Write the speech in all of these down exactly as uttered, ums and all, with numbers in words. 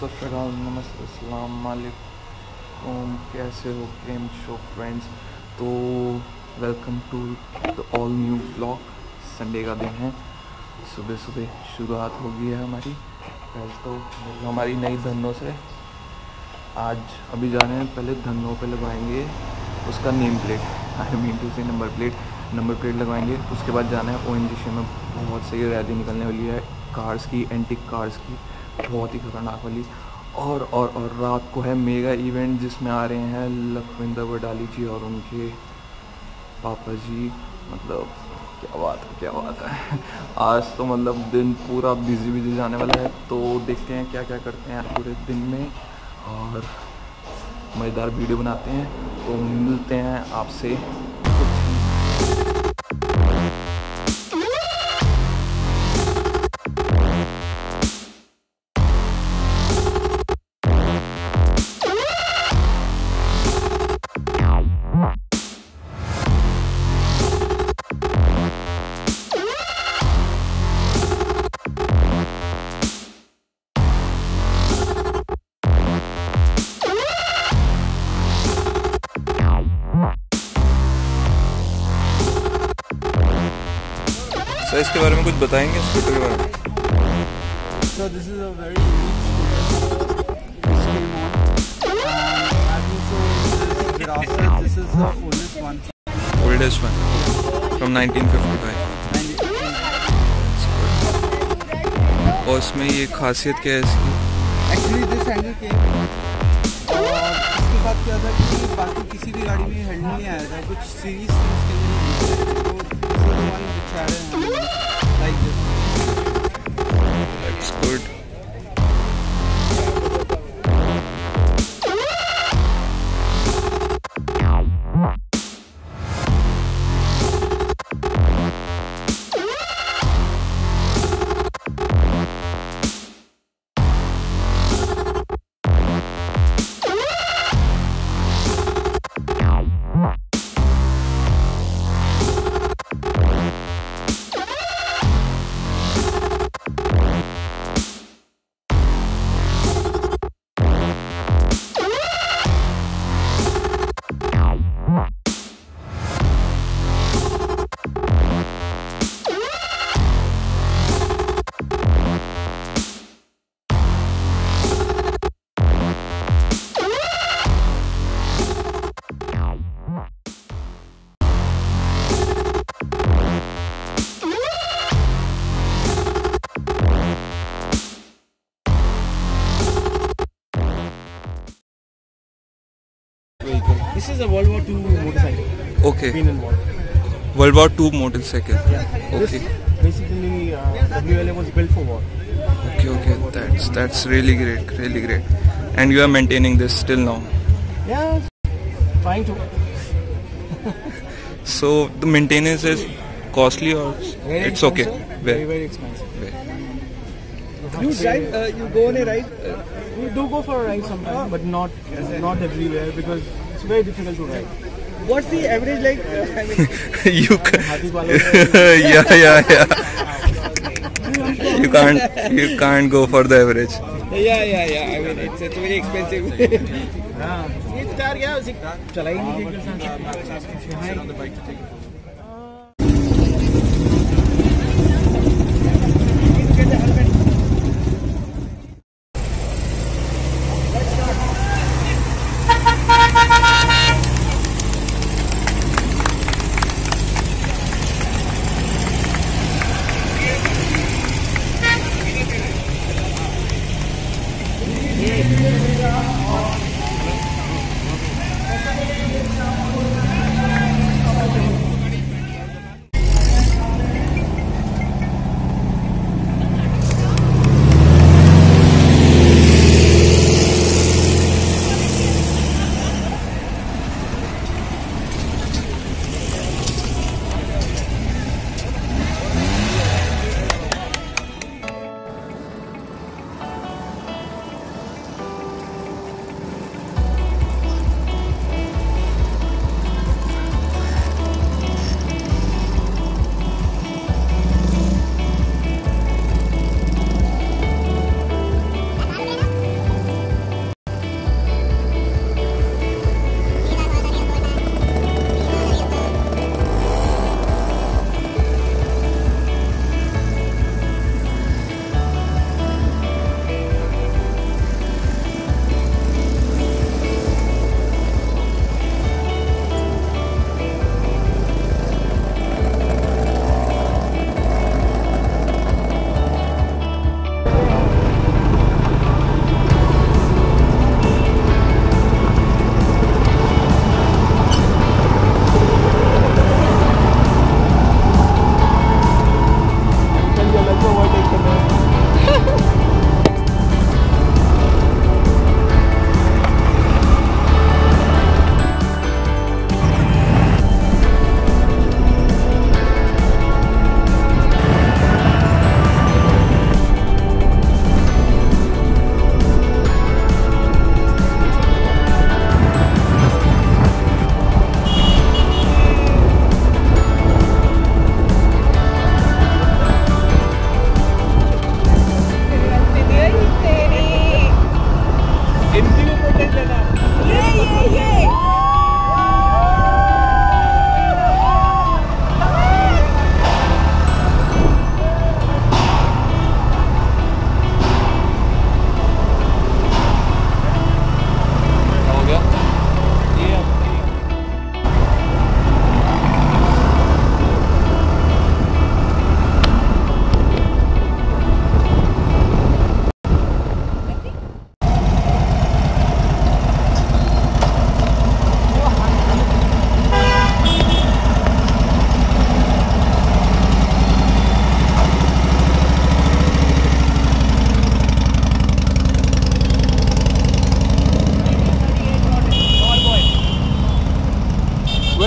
सत श्री अकाल, नमस्ते, अस्सलाम वालेकुम। कैसे हो प्रेम शो फ्रेंड्स? तो welcome to the all new vlog. Sunday का दिन है, सुबह सुबह शुरुआत हो गई है हमारी। पहले तो हमारी नई धनों से आज अभी जा रहे हैं, पहले धनों पे लगवाएंगे उसका name plate, I mean to say number plate number plate लगवाएंगे। उसके बाद जाना है ओ एन जी सी में, बहुत सही रैली निकलने वाली है कार्स की, एंटिक कार्स की, बहुत ही खतरनाक वाली। और और और रात को है मेगा इवेंट जिसमें आ रहे हैं लखविंदर वडाली जी और उनके पापा जी। मतलब क्या बात है, क्या बात है। आज तो मतलब दिन पूरा बिजी बिजी जाने वाला है, तो देखते हैं क्या क्या करते हैं पूरे दिन में और मज़ेदार वीडियो बनाते हैं। तो मिलते हैं आपसे सर, इसके बारे में कुछ बताएंगे स्कूटर के बारे में? So this is a very unique scooter. This came on, and as you saw, this is Virasat. This is the oldest one. Oldest one from nineteen fifty-five. और इसमें ये खासियत क्या है इसकी? Actually this handle came और इसके साथ क्या था कि बाकी किसी भी गाड़ी में हैंडल नहीं आया था, कुछ सीरीज थी उसके अंदर। तो this is the one which had a handle like this. That's good. This is a World War Two motorcycle. Okay. Been involved. World War Two motorcycle. Yeah. Okay. This basically uh, W L A was built for war. Okay, okay. That's that's really great, really great. And you are maintaining this still now. Yeah, trying to. So the maintenance is costly or Very it's okay? expensive. Very very expensive. Very. You drive, uh, you go on a ride. Uh, you do go for a ride sometimes, but not not everywhere because it's very difficult to ride. What's the average like? Uh, I mean, You can, yeah, yeah, yeah. You can't you can't go for the average. yeah, yeah, yeah. I mean, it's, it's very expensive. हाँ, ये तो car गया उसी चला ही नहीं देखा।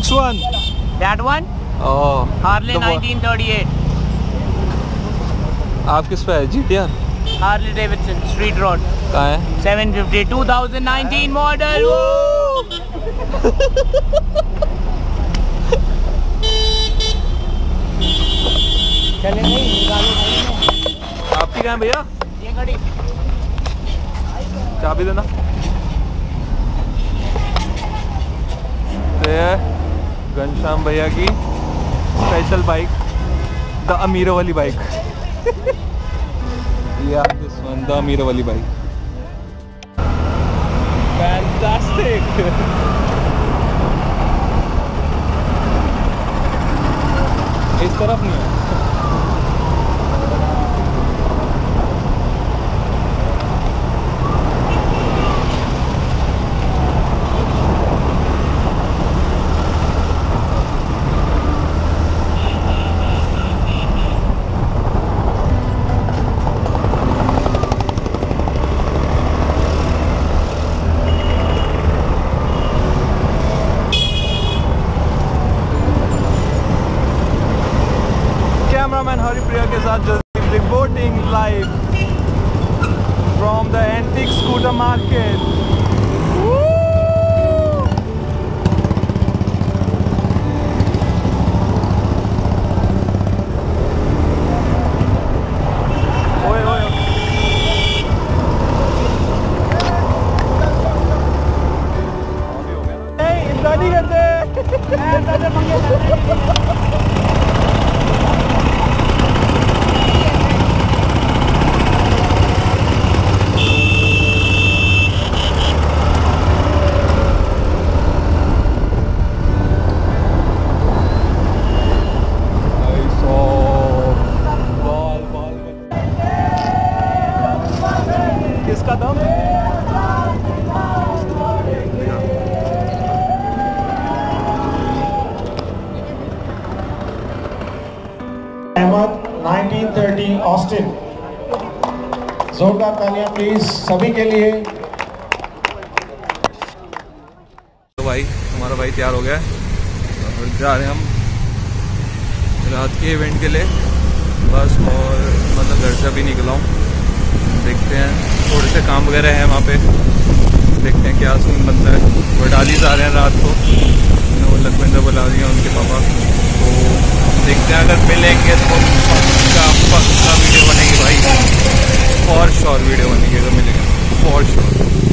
Which one? That one? Oh. Harley the one- nineteen thirty-eight. आप किस पे है? G T R? Harley Davidson Street Road. कहाँ है? seven fifty twenty nineteen model. Woo! चले गई निकालो गाड़ी में। आपकी कहाँ है भैया? ये गाड़ी। चाबी देना। ये घनश्याम भैया की स्पेशल बाइक, द अमीरों वाली bike. Yeah, this one, the अमीरों वाली बाइक। Fantastic! इस तरफ नहीं है। कैमरामैन हरिप्रिया के साथ reporting live from the antique scooter market. ओए ओए इंतजार नहीं करते। किसका दम? Ahmed nineteen thirty Austin. जोरदार तालियां प्लीज सभी के लिए। तो भाई हमारा भाई तैयार हो गया है और जा रहे हैं हम रात के इवेंट के लिए बस। और मतलब घर से अभी निकला हूँ, देखते हैं थोड़े से काम वगैरह है वहाँ पे, देखते हैं क्या सीन बनता है। वडाली आ रहे हैं रात को, वो लखविंदर बुला रही हैं उनके पापा, तो देखते हैं अगर मिलेंगे तो पक्का पक्का वीडियो बनेगी भाई, फॉर श्योर वीडियो बनेगी अगर मिलेंगे फॉर श्योर।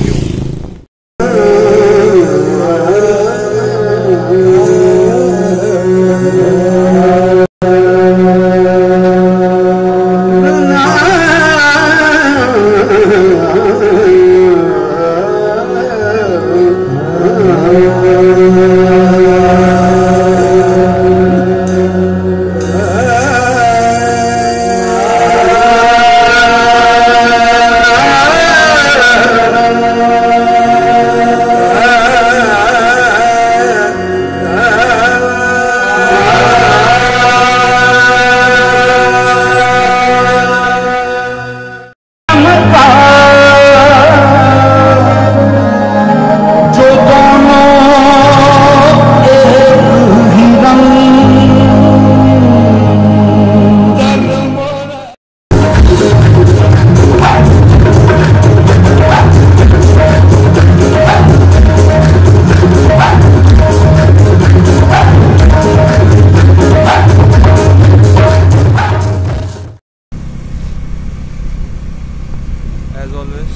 एज ऑलवेज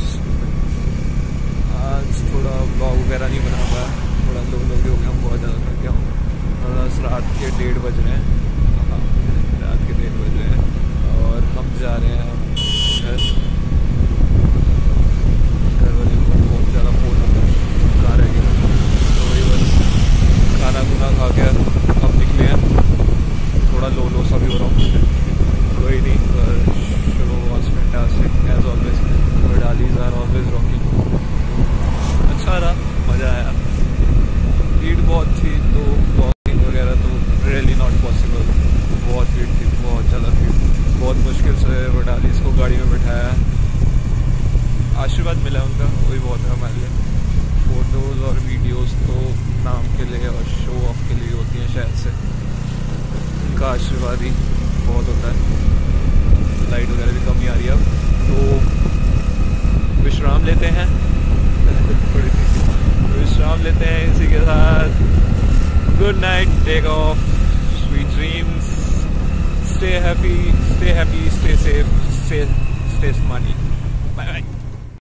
आज थोड़ा ब्लॉग वगैरह नहीं बना पाया, थोड़ा लो लो हो गया हूँ, बहुत ज़्यादा थक गया हूँ। बस रात के डेढ़ बज रहे हैं, हाँ रात के डेढ़ बज रहे हैं और हम जा रहे हैं घर। घर वाले को बहुत ज़्यादा फोन होता है कहाँ रह गया, तो वही बस खाना खुना खा के अब निकले हैं। थोड़ा लो लो सा भी हो रहा हूँ, कोई नहीं, show was fantastic as always. Wadalis are always rocking. अच्छा रहा, मज़ा आया। भीड़ बहुत थी तो वॉकिंग वगैरह तो रियली नॉट पॉसिबल, बहुत भीड़ थी, बहुत ज़्यादा भीड़। बहुत मुश्किल से वडालीज को गाड़ी में बिठाया, आशीर्वाद मिला उनका, वही बहुत है हमारे लिए। फ़ोटोज़ और वीडियोज़ तो नाम के लिए और शो ऑफ के लिए थोड़ा भी बहुत होता है, लाइट वगैरह भी कम ही आ रही है अब। तो विश्राम लेते हैं थोड़ी सी विश्राम लेते हैं इसी के साथ। Good night, take off, sweet dreams, stay happy, stay happy, stay safe, stay stay smarty, bye bye.